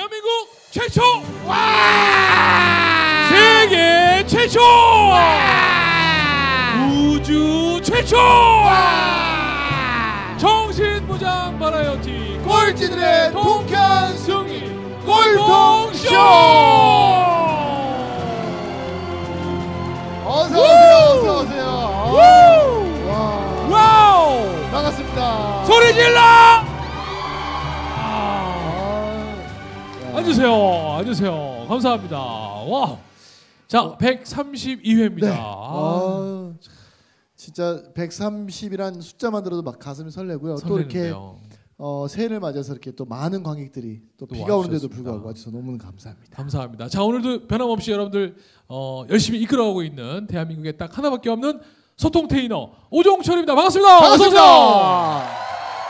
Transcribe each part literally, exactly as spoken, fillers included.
대한민국 최초! 와! 세계 최초! 와! 우주 최초! 와! 정신무장 바라이어티 꼴찌들의 통쾌한 승리 꼴통쇼! 어서 오세요, 어서 오세요. 와, 와우! 반갑습니다. 소리 질러! 앉으세요, 앉으세요. 감사합니다. 와, 자, 백삼십이 회입니다. 네. 아, 진짜 백삼십이란 숫자만 들어도 막 가슴이 설레고요. 또 이렇게 어, 새해를 맞아서 이렇게 또 많은 관객들이 또, 또 비가 오는데도 불구하고 와주셔서 너무 감사합니다. 감사합니다. 자, 오늘도 변함없이 여러분들 어, 열심히 이끌어가고 있는 대한민국에 딱 하나밖에 없는 소통 테이너 오종철입니다. 반갑습니다. 반갑습니다.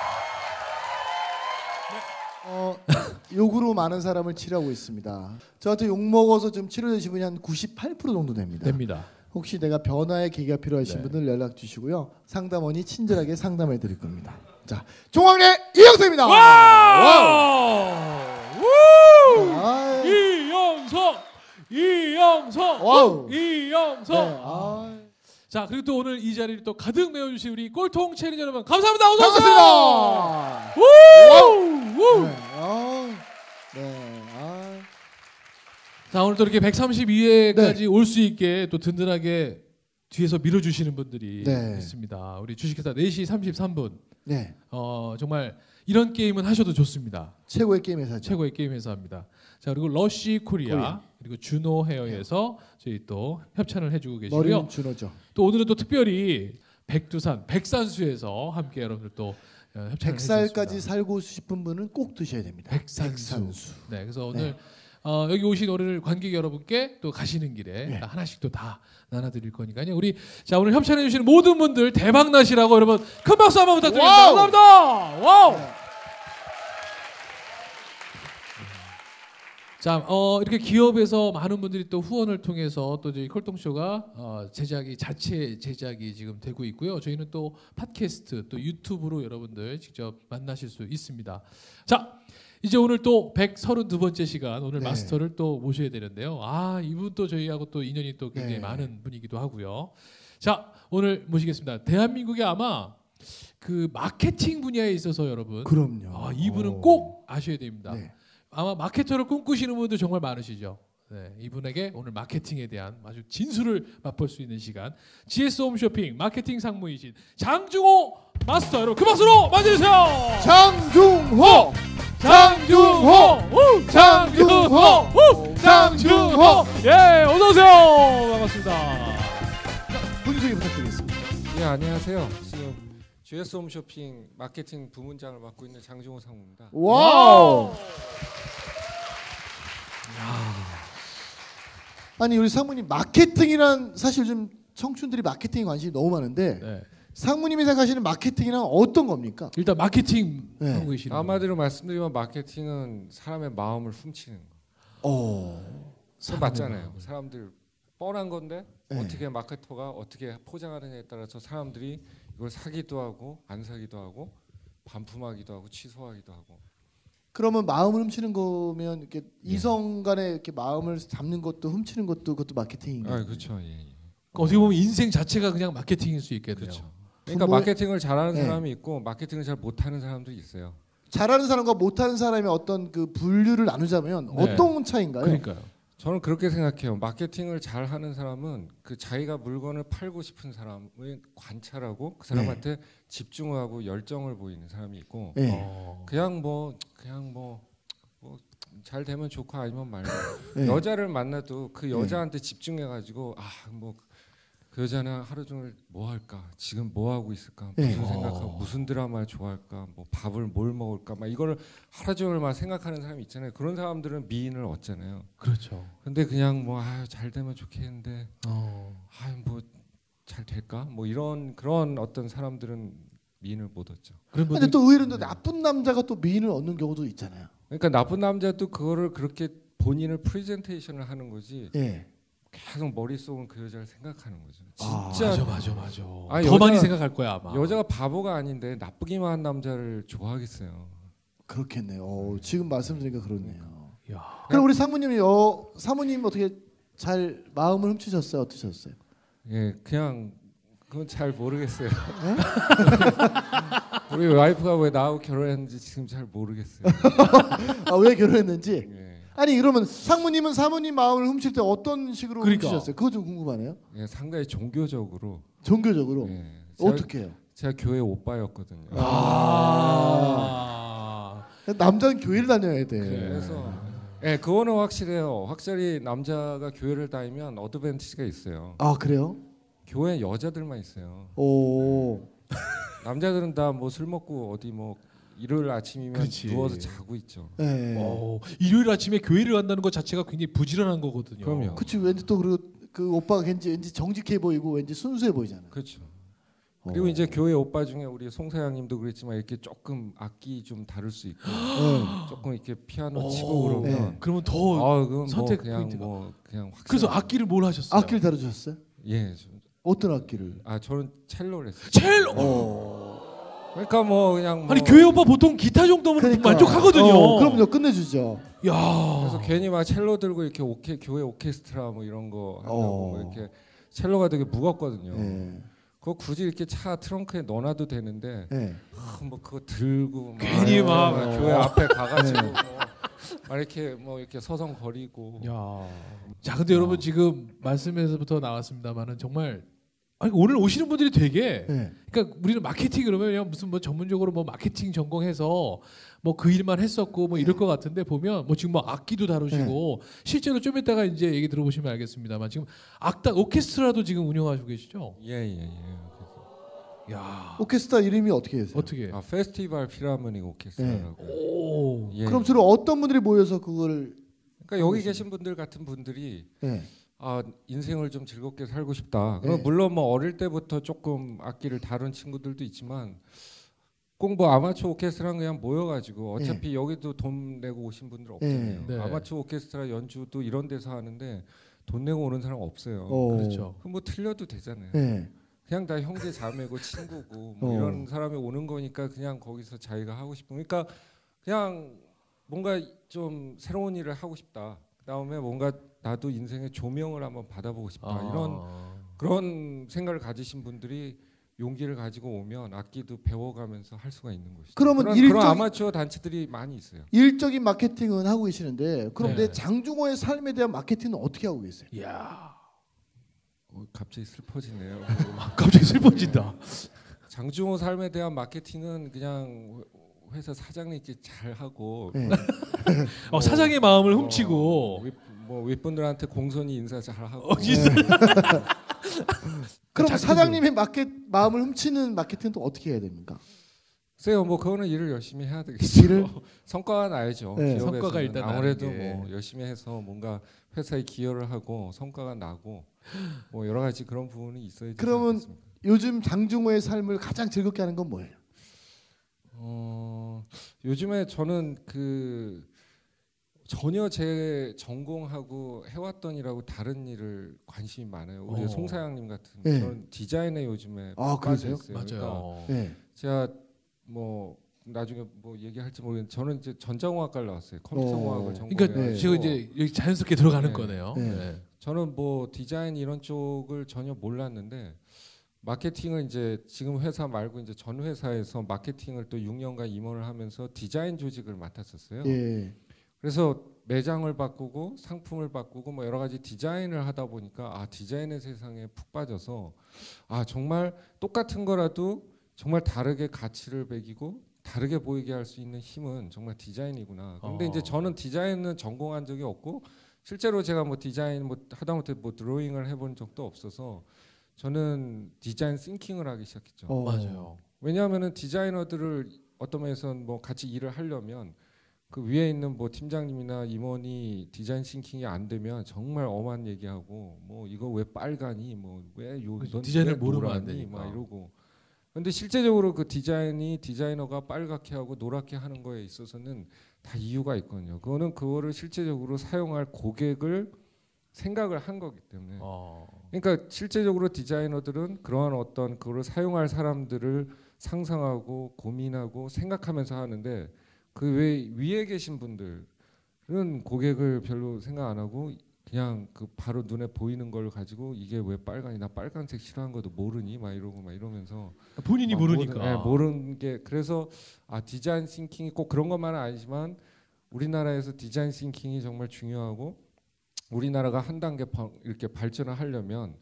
어, 욕으로 많은 사람을 치료하고 있습니다. 저한테 욕 먹어서 좀 치료되신 분이 한 구십팔 퍼센트 정도 됩니다. 됩니다. 혹시 내가 변화의 계기가 필요하신 네. 분들 연락 주시고요. 상담원이 친절하게 상담해 드릴 겁니다. 자, 종황래 이영석입니다. 와우! 와우! 이영석! 이영석! 와우! 이영석! 네, 아. 자, 그리고 또 오늘 이 자리를 또 가득 메워주신 우리 꼴통 체리 여러분 감사합니다. 어서 반갑습니다. 오세요. 우! 네, 아, 네, 아. 자, 오늘 또 이렇게 백삼십이 회까지 네. 올 수 있게 또 든든하게 뒤에서 밀어주시는 분들이 네. 있습니다. 우리 주식회사 네 시 삼십삼 분. 네, 어, 정말 이런 게임은 하셔도 좋습니다. 최고의 게임 회사죠. 최고의 게임 회사입니다. 자, 그리고 러쉬 코리아, 코리아. 그리고 준호 헤어에서 저희 또 협찬을 해주고 계시고요. 머리는 준호죠. 또 오늘은 또 특별히 백두산, 백산수에서 함께 여러분들 또 어, 협찬을 백 살까지 해주셨습니다. 살고 싶은 분은 꼭 드셔야 됩니다. 백산수. 백산수. 네, 그래서 오늘 네. 어, 여기 오신 오늘 관객 여러분께 또 가시는 길에 네. 하나씩 또 다 나눠드릴 거니까요. 우리 자 오늘 협찬해 주시는 모든 분들 대박 나시라고 여러분 큰 박수 한번 부탁드립니다. 와우. 감사합니다. 와우. 네. 자, 어, 이렇게 기업에서 많은 분들이 또 후원을 통해서 또 저희 콜통쇼가 어, 제작이 자체 제작이 지금 되고 있고요. 저희는 또 팟캐스트 또 유튜브로 여러분들 직접 만나실 수 있습니다. 자, 이제 오늘 또 백삼십이 번째 시간 오늘 네. 마스터를 또 모셔야 되는데요. 아, 이분 또 저희하고 또 인연이 또 굉장히 네. 많은 분이기도 하고요. 자, 오늘 모시겠습니다. 대한민국에 아마 그 마케팅 분야에 있어서 여러분, 그럼요. 아, 이분은 오. 꼭 아셔야 됩니다. 네. 아마 마케터를 꿈꾸시는 분들 정말 많으시죠. 네, 이분에게 오늘 마케팅에 대한 아주 진수를 맛볼 수 있는 시간. 지에스 홈쇼핑 마케팅 상무이신 장중호 마스터 여러분 그 박수로 맞이해주세요. 장중호, 장중호, 우! 장중호, 우! 장중호. 예, 어서 오세요. 반갑습니다. 분소개 부탁드리겠습니다. 예, 안녕하세요. 지금 지에스 홈쇼핑 마케팅 부문장을 맡고 있는 장중호 상무입니다. 와우. 아니 우리 상무님 마케팅이란 사실 좀 청춘들이 마케팅에 관심이 너무 많은데 네. 상무님이 생각하시는 마케팅이란 어떤 겁니까? 일단 마케팅 네. 하고 계시는 한마디로 말씀드리면 마케팅은 사람의 마음을 훔치는 거. 어. 그거 맞잖아요. 사람들 뻔한 건데 네. 어떻게 마케터가 어떻게 포장하느냐에 따라서 사람들이 이걸 사기도 하고 안 사기도 하고 반품하기도 하고 취소하기도 하고. 그러면 마음을 훔치는 거면 이렇게 네. 이성 간의 이렇게 마음을 잡는 것도 훔치는 것도 그것도 마케팅인가요? 아, 그렇죠. 예, 예. 어떻게 보면 인생 자체가 그냥 마케팅일 수 있겠네요. 그렇죠. 그러니까 부모의- 마케팅을 잘하는 네. 사람이 있고 마케팅을 잘 못하는 사람도 있어요. 잘하는 사람과 못하는 사람의 어떤 그 분류를 나누자면 네. 어떤 차이인가요? 그러니까요. 저는 그렇게 생각해요. 마케팅을 잘하는 사람은 그 자기가 물건을 팔고 싶은 사람을 관찰하고 그 사람한테 집중하고 열정을 보이는 사람이 있고 네. 어. 그냥 뭐 그냥 뭐 잘 되면 좋고 아니면 말고 네. 여자를 만나도 그 여자한테 집중해가지고 아 뭐 그 여자는 하루 종일 뭐 할까 지금 뭐 하고 있을까 무슨 네. 생각하고 어. 무슨 드라마를 좋아할까 뭐 밥을 뭘 먹을까 막 이거를 하루 종일 막 생각하는 사람이 있잖아요. 그런 사람들은 미인을 얻잖아요. 그렇죠. 근데 그냥 뭐 아 잘 되면 좋겠는데 어. 아 뭐 잘 될까 뭐 이런 그런 어떤 사람들은 미인을 못 얻죠. 그런 근데 분들 또 의외로 또 나쁜 남자가 또 미인을 얻는 경우도 있잖아요. 그러니까 나쁜 남자도 그거를 그렇게 본인을 프레젠테이션을 하는 거지 예. 계속 머릿속은 그 여자를 생각하는 거죠. 아, 진짜 맞아 맞아 맞아. 아니, 더 여자가- 많이 생각할 거야 아마. 여자가 바보가 아닌데 나쁘기만 한 남자를 좋아하겠어요. 그렇겠네요. 어, 지금 말씀드리니까 그렇네요. 야. 그럼 우리 상무님이 어, 사모님 어떻게 잘 마음을 훔치셨어요? 어떠셨어요? 예, 그냥 그건 잘 모르겠어요. 우리 와이프가 왜 나하고 결혼했는지 지금 잘 모르겠어요. 아, 왜 결혼했는지? 예. 아니 그러면 상무님은 사모님 마음을 훔칠 때 어떤 식으로 그러니까. 훔치셨어요? 그거 좀 궁금하네요. 예, 상당히 종교적으로. 종교적으로 예, 어떻게 해요? 제가 교회 오빠였거든요. 아. 남자는 교회를 다녀야 돼. 그래서 예, 그거는 확실해요. 확실히 남자가 교회를 다니면 어드밴티지가 있어요. 아 그래요? 교회 여자들만 있어요. 오. 남자들은 다 뭐 술 먹고 어디 뭐 일요일 아침이면 그렇지. 누워서 자고 있죠. 네. 어, 일요일 아침에 교회를 간다는 것 자체가 굉장히 부지런한 거거든요. 그럼요. 그치 왠지 또 그리고 그 오빠가 왠지 왠지 정직해 보이고 왠지 순수해 보이잖아요. 그렇죠. 그리고 어. 이제 교회 오빠 중에 우리 송사장님도 그랬지만 이렇게 조금 악기 좀 다룰 수 있고 네. 조금 이렇게 피아노 오, 치고 그러면 네. 그러면 더 아, 그건 선택 뭐 그냥 포인트가. 뭐 그냥 확. 그래서 악기를 뭘 하셨어요? 악기를 다루셨어요? 예. 저- 어떤 악기를? 아 저는 첼로를 했어요. 첼로. 어. 그러니까 뭐 그냥 뭐 아니 교회 오빠 보통 기타 정도면 그러니까. 만족하거든요. 어, 그럼요 끝내주죠. 야. 그래서 괜히 막 첼로 들고 이렇게 오케 교회 오케스트라 뭐 이런 거 한다고 어. 뭐 이렇게 첼로가 되게 무겁거든요. 네. 그거 굳이 이렇게 차 트렁크에 넣어놔도 되는데 네. 아, 뭐 그거 들고 막 괜히 막 막 교회 앞에 가가지고 뭐 막 이렇게 뭐 이렇게 서성거리고. 야. 자, 근데 여러분 지금 말씀에서부터 나왔습니다만은 정말 아니, 오늘 오시는 분들이 되게 네. 그러니까 우리는 마케팅 그러면 그냥 무슨 뭐 전문적으로 뭐 마케팅 전공해서 뭐 그 일만 했었고 뭐 이럴 것 같은데 보면 뭐 지금 뭐 악기도 다루시고 실제로 좀 이따가 이제 얘기 들어보시면 알겠습니다만 지금 악단 오케스트라도 지금 운영하시고 계시죠? 예예예. 예, 예. 야. 오케스트라 이름이 어떻게 되세요? 어떻게? 아 페스티벌 필하모닉 오케스트라라고. 오. 예. 그럼 주로 어떤 분들이 모여서 그걸? 그러니까 여기 계신 분들 같은 분들이 네. 아 인생을 좀 즐겁게 살고 싶다. 그럼 네. 물론 뭐 어릴 때부터 조금 악기를 다룬 친구들도 있지만 꼭 뭐 아마추어 오케스트라는 그냥 모여가지고 어차피 네. 여기도 돈 내고 오신 분들 없잖아요. 네. 네. 아마추어 오케스트라 연주도 이런 데서 하는데 돈 내고 오는 사람 없어요. 어. 그렇죠. 그럼 뭐 틀려도 되잖아요. 네. 그냥 다 형제 자매고 친구고 뭐 어. 이런 사람이 오는 거니까 그냥 거기서 자기가 하고 싶은 그러니까 그냥 뭔가 좀 새로운 일을 하고 싶다. 그다음에 뭔가 나도 인생의 조명을 한번 받아보고 싶다. 아. 이런 그런 생각을 가지신 분들이 용기를 가지고 오면 악기도 배워가면서 할 수가 있는 것이죠. 그러면 그런, 일적- 그런 아마추어 단체들이 많이 있어요. 일적인 마케팅은 하고 계시는데 그럼 네. 내 장중호의 삶에 대한 마케팅은 어떻게 하고 계세요? 야. 어, 갑자기 슬퍼지네요. 갑자기 슬퍼진다. 장중호 삶에 대한 마케팅은 그냥 회사 사장님께 잘 하고 네. 어, 사장의 마음을 훔치고 어, 윗, 뭐 윗분들한테 공손히 인사 잘 하고. 어, 진짜. 그럼 자기도- 사장님의 마켓 마음을 훔치는 마케팅은 또 어떻게 해야 됩니까? 글쎄요, 뭐 그거는 일을 열심히 해야 되겠죠. 일을? 성과가 나야죠. 네. 기업에서는. 성과가 일단 아무래도 나는 게. 뭐 열심히 해서 뭔가 회사에 기여를 하고 성과가 나고 뭐 여러 가지 그런 부분이 있어야 되지 그러면 않겠습니까? 요즘 장중호의 삶을 가장 즐겁게 하는 건 뭐예요? 어, 요즘에 저는 그 전혀 제 전공하고 해왔던 일하고 다른 일을 관심이 많아요. 우리 어. 송사장님 같은 네. 저는 디자인에 요즘에 아, 빠져 그러세요? 있어요. 맞아요. 네. 그러니까 제가 뭐 나중에 뭐 얘기할지 모르겠는데 저는 이제 전자공학과를 나왔어요. 컴퓨터공학을 어. 전공해가지고 그러니까 네. 지금 이제 여기 자연스럽게 들어가는 네. 거네요. 네. 네. 저는 뭐 디자인 이런 쪽을 전혀 몰랐는데 마케팅을 이제 지금 회사 말고 이제 전 회사에서 마케팅을 또 육 년간 임원을 하면서 디자인 조직을 맡았었어요. 예. 그래서 매장을 바꾸고 상품을 바꾸고 뭐 여러 가지 디자인을 하다 보니까 아 디자인의 세상에 푹 빠져서 아 정말 똑같은 거라도 정말 다르게 가치를 매기고 다르게 보이게 할 수 있는 힘은 정말 디자인이구나. 근데 어. 이제 저는 디자인은 전공한 적이 없고 실제로 제가 뭐 디자인 뭐 하다못해 뭐 드로잉을 해본 적도 없어서 저는 디자인 싱킹을 하기 시작했죠. 어. 맞아요. 왜냐하면은 디자이너들을 어떤 면에서는 뭐 같이 일을 하려면 그 위에 있는 뭐 팀장님이나 임원이 디자인 싱킹이 안 되면 정말 엄한 얘기하고 뭐 이거 왜 빨가니 뭐왜요 그렇죠. 디자인을 모르면 안 막 되니까. 이러고 근데 실제적으로 그 디자인이 디자이너가 빨갛게 하고 노랗게 하는 거에 있어서는 다 이유가 있거든요. 그거는 그거를 실제적으로 사용할 고객을 생각을 한 거기 때문에. 어. 그러니까 실제적으로 디자이너들은 그러한 어떤 그거를 사용할 사람들을 상상하고 고민하고 생각하면서 하는데 그 외 위에 계신 분들 고객을 별로 생각 안 하고 그냥 그 바로 눈에 보이는 걸 가지고 이게 왜 빨간이 나 빨간색 싫어하는 것도 모르니 막 이러고 막 이러면서 본인이 모르니까 모르, 네, 모르는 게 그래서 아 디자인 싱킹이 꼭 그런 것만은 아니지만 우리나라에서 디자인 싱킹이 정말 중요하고 우리나라가 한 단계 바, 이렇게 발전을 하려면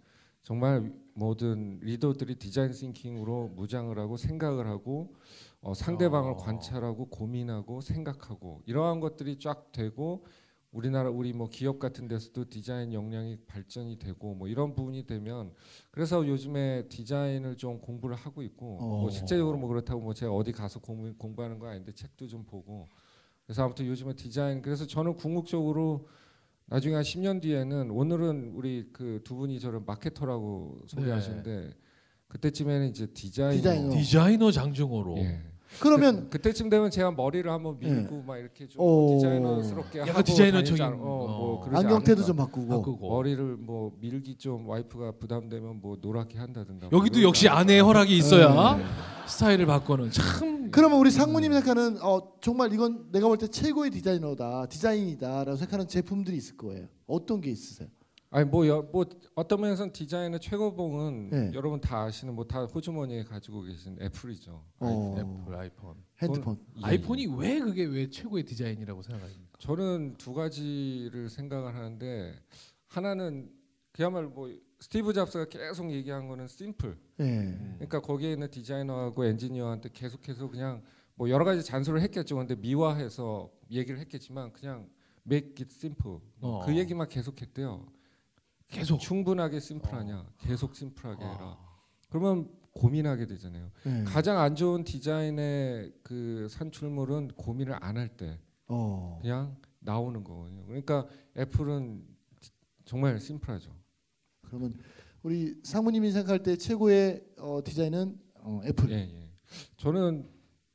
정말 모든 리더들이 디자인 싱킹으로 무장을 하고 생각을 하고 어, 상대방을 어. 관찰하고 고민하고 생각하고 이러한 것들이 쫙 되고 우리나라 우리 뭐 기업 같은 데서도 디자인 역량이 발전이 되고 뭐 이런 부분이 되면 그래서 요즘에 디자인을 좀 공부를 하고 있고 어. 뭐 실제적으로 뭐 그렇다고 뭐 제가 어디 가서 공부, 공부하는 거 아닌데 책도 좀 보고 그래서 아무튼 요즘에 디자인 그래서 저는 궁극적으로 나중에 한 십 년 뒤에는 오늘은 우리 그 두 분이 저를 마케터라고 소개하셨는데 네. 그때쯤에는 이제 디자이너 디자이너. 디자이너 장중으로 예. 그러면 그, 그때쯤 되면 제가 머리를 한번 밀고 예. 막 이렇게 좀 오. 디자이너스럽게 약간 하고 디자이너적인, 다니지 않- 어, 어. 뭐 그러지 안경테도 않을까. 좀 바꾸고. 바꾸고 머리를 뭐 밀기 좀 와이프가 부담되면 뭐 노랗게 한다든가 여기도 뭐 역시 그러지 아내의 않을까. 허락이 있어야 네. 스타일을 바꾸는 참. 그러면 우리 상무님이 생각하는 어, 정말 이건 내가 볼 때 최고의 디자이너다, 디자인이다라고 생각하는 제품들이 있을 거예요. 어떤 게 있으세요? 아니 뭐, 여, 뭐 어떤 면에서는 디자인의 최고봉은 네. 여러분 다 아시는 뭐 다 호주머니에 가지고 계신 애플이죠. 어, 애플 아이폰. 핸드폰. 예, 아이폰이 예. 왜 그게 왜 최고의 디자인이라고 생각합니까? 저는 두 가지를 생각을 하는데 하나는 그야말로 뭐 스티브 잡스가 계속 얘기한 거는 심플. 예. 음. 그러니까 거기에 있는 디자이너하고 엔지니어한테 계속해서 그냥 뭐 여러 가지 잔소리를 했겠죠. 근데 미화해서 얘기를 했겠지만 그냥 make it simple. 뭐 어. 그 얘기만 계속했대요. 계속 충분하게 심플하냐? 계속 심플하게 해라. 어. 그러면 고민하게 되잖아요. 예. 가장 안 좋은 디자인의 그 산출물은 고민을 안 할 때 어. 그냥 나오는 거거든요. 그러니까 애플은 정말 심플하죠. 그러면 우리 상무님이 생각할 때 최고의 어, 디자인은 어, 애플. 예, 예. 저는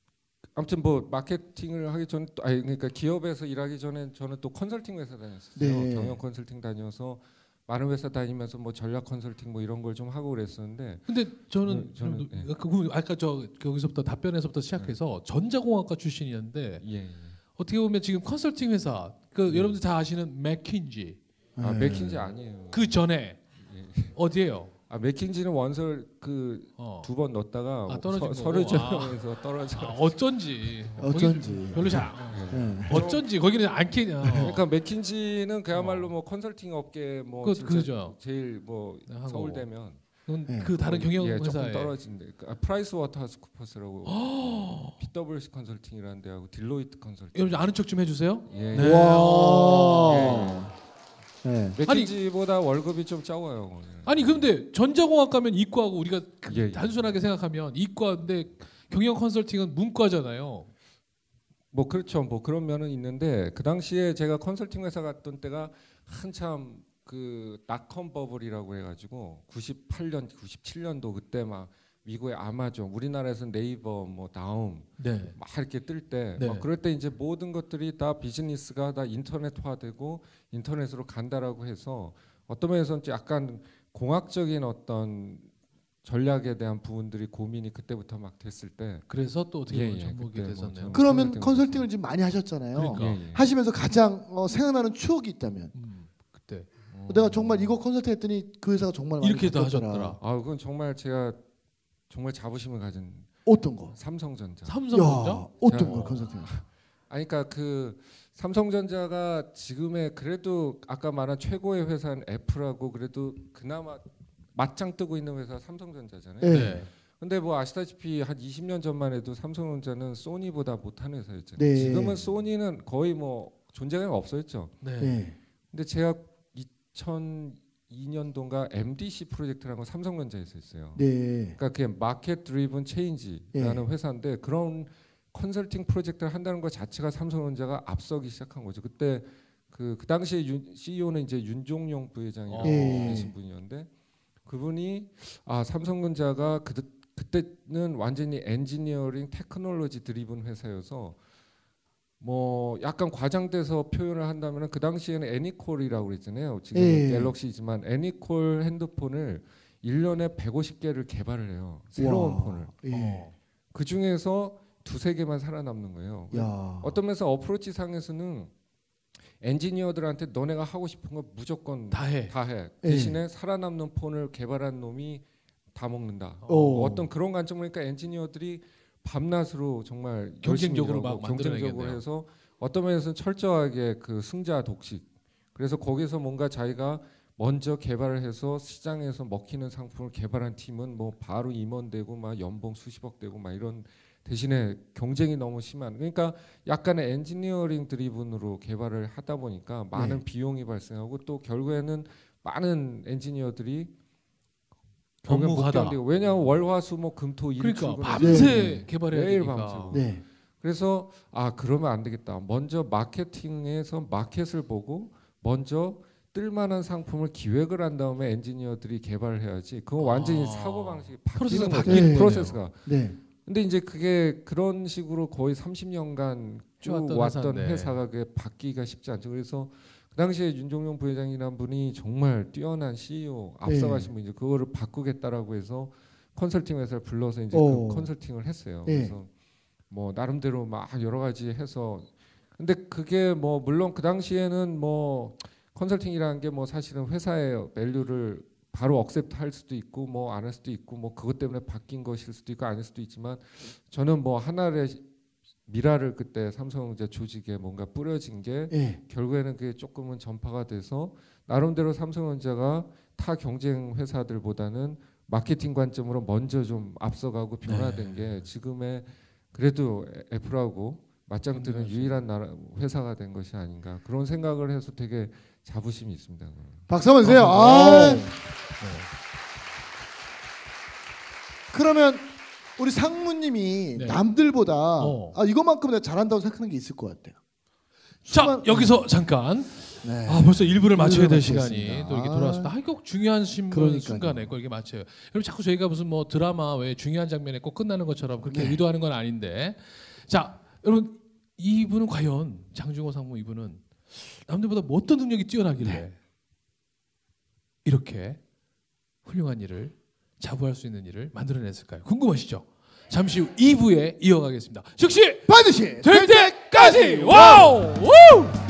아무튼 뭐 마케팅을 하기 전, 아니 그러니까 기업에서 일하기 전에 저는 또 컨설팅 회사 다녔었어요. 네. 경영 컨설팅 다녀서 많은 회사 다니면서 뭐 전략 컨설팅 뭐 이런 걸 좀 하고 그랬었는데. 근데 저는, 네, 저는, 좀 예. 그 아까 저 거기서부터 답변에서부터 시작해서 전자공학과 출신이었는데 예. 예. 어떻게 보면 지금 컨설팅 회사 그 네. 여러분들 다 아시는 맥킨지 아 예. 맥킨지 아니에요. 그 전에 예. 어디예요? 아 맥킨지는 원서를 그 어. 두 번 넣었다가 아, 떨어진 서, 거고. 서류 전형에서 떨어져. 아, 어쩐지 어쩐지. 거기 별로 잘 어. 예. 어쩐지 거기는 않게 어. 그러니까 맥킨지는 그야말로 어. 뭐 컨설팅 업계 뭐 그- 진짜 그죠. 제일 뭐 하고. 서울대면 그건 예. 그 다른 경영 예, 조금 회사에 떨어진데. 아, 프라이스 워터하우스쿠퍼스라고 피더블유씨 컨설팅이라는 데하고 딜로이트 컨설팅. 여러분 아는 척 좀 해주세요. 예. 네. 와. 예. 맥킨지보다 월급이 좀 적어요. 아니 근데 전자공학 가면 이과고 우리가 그 예, 예. 단순하게 생각하면 이과인데 경영 컨설팅은 문과잖아요. 뭐 그렇죠. 뭐 그런 면은 있는데 그 당시에 제가 컨설팅 회사 갔던 때가 한참 그 닷컴 버블이라고 해가지고 구십팔 년, 구십칠 년도 그때 막 미국의 아마존, 우리나라에서 네이버, 뭐 다음 네. 막 이렇게 뜰 때, 네. 막 그럴 때 이제 모든 것들이 다 비즈니스가 다 인터넷화되고 인터넷으로 간다라고 해서 어떤 면에서는 약간 공학적인 어떤 전략에 대한 부분들이 고민이 그때부터 막 됐을 때, 그래서 또 어떻게 예, 보면 예, 접목이 그때 뭐 됐었네요. 전- 그러면 컨설팅 컨설팅을 지금 많이 하셨잖아요. 그러니까. 예, 예. 하시면서 가장 어, 생각나는 추억이 있다면 음, 그때 어. 내가 정말 이거 컨설팅 했더니 그 회사가 정말 많이 이렇게 다 바뀌었더라. 하셨더라. 아 그건 정말 제가 정말 자부심을 가진 어떤 거? 삼성전자. 삼성전자. 야, 어떤 자, 거 컨설팅? 아니 그러니까 그 삼성전자가 지금의 그래도 아까 말한 최고의 회사는 애플하고 그래도 그나마 맞짱 뜨고 있는 회사 삼성전자잖아요. 예. 네. 근데 뭐 아시다시피 한 이십 년 전만 해도 삼성전자는 소니보다 못하는 회사였잖아요. 네. 지금은 소니는 거의 뭐 존재감이 없어졌죠. 네. 예. 근데 제가 이천이 년도인가 엠디씨 프로젝트라는 거 삼성전자에서 했어요. 네. 그러니까 그게 마켓 드리븐 체인지라는 회사인데 그런 컨설팅 프로젝트를 한다는 것 자체가 삼성전자가 앞서기 시작한 거죠. 그때 그, 그 당시에 윤, 씨이오는 이제 윤종용 부회장이라고 예. 계신 분이었는데 그분이 아 삼성전자가 그, 그때는 완전히 엔지니어링 테크놀로지 드리븐 회사여서 뭐 약간 과장돼서 표현을 한다면 그 당시에는 애니콜이라고 그랬잖아요. 지금 예. 갤럭시지만 애니콜 핸드폰을 일 년에 백오십 개를 개발을 해요. 새로운 와. 폰을. 예. 어. 그 중에서 두세 개만 살아남는 거예요. 야. 어떤 면에서 어프로치 상에서는 엔지니어들한테 너네가 하고 싶은 거 무조건 다 해. 다 해. 대신에 네. 살아남는 폰을 개발한 놈이 다 먹는다. 오. 어떤 그런 관점으로 보니까 엔지니어들이 밤낮으로 정말 경쟁적으로 막 경쟁적으로 해서 어떤 면에서는 철저하게 그 승자 독식. 그래서 거기서 뭔가 자기가 먼저 개발을 해서 시장에서 먹히는 상품을 개발한 팀은 뭐 바로 임원되고 막 연봉 수십억 되고 막 이런 대신에 경쟁이 너무 심한 그러니까 약간의 엔지니어링 드리븐으로 개발을 하다 보니까 많은 네. 비용이 발생하고 또 결국에는 많은 엔지니어들이 업무하다. 왜냐하면 월화수목 금토 일 그러니까 밤새 네. 개발해야 매일 되니까. 밤새고. 네. 그래서 아 그러면 안 되겠다. 먼저 마케팅에서 마켓을 보고 먼저 뜰만한 상품을 기획을 한 다음에 엔지니어들이 개발을 해야지. 그건 완전히 아. 사고 방식이 바뀌는 거죠. 네. 프로세스가. 네. 근데 이제 그게 그런 식으로 거의 삼십 년간 쭉 왔던, 왔던 회사가 그게 바뀌기가 쉽지 않죠. 그래서 그 당시에 윤종용 부회장이라는 분이 정말 뛰어난 씨이오 앞서가신 네. 분이죠. 그거를 바꾸겠다라고 해서 컨설팅 회사를 불러서 이제 그 컨설팅을 했어요. 네. 그래서 뭐 나름대로 막 여러 가지 해서 근데 그게 뭐 물론 그 당시에는 뭐 컨설팅이라는 게 뭐 사실은 회사의 밸류를 바로 억셉트 할 수도 있고 뭐 안 할 수도 있고 뭐 그것 때문에 바뀐 것일 수도 있고 아닐 수도 있지만 저는 뭐 하나의 미라를 그때 삼성전자 조직에 뭔가 뿌려진 게 네. 결국에는 그게 조금은 전파가 돼서 나름대로 삼성전자가 타 경쟁 회사들보다는 마케팅 관점으로 먼저 좀 앞서가고 변화된 네. 게 지금의 그래도 애플하고 맞짱 뜨는 유일한 나라 회사가 된 것이 아닌가 그런 생각을 해서 되게 자부심이 있습니다. 박수 한번 주세요. 아. 네. 그러면 우리 상무님이 네. 남들보다 어. 아, 이것만큼 내가 잘한다고 생각하는 게 있을 것 같아요. 자 수만... 여기서 잠깐 네. 아 벌써 일 부를 맞춰야 될 시간이 있습니다. 또 이렇게 돌아왔습니다. 아, 꼭 중요한 신문 순간에 꼭 이렇게 맞춰요. 여러분 자꾸 저희가 무슨 뭐 드라마 왜 중요한 장면에 꼭 끝나는 것처럼 그렇게 네. 의도하는 건 아닌데 자 여러분 이분은 과연 장중호 상무 이분은 남들보다 뭐 어떤 능력이 뛰어나길래 네. 이렇게 훌륭한 일을 자부할 수 있는 일을 만들어냈을까요? 궁금하시죠? 잠시 후 이 부에 이어가겠습니다. 즉시 반드시 될 때까지 와우! 우!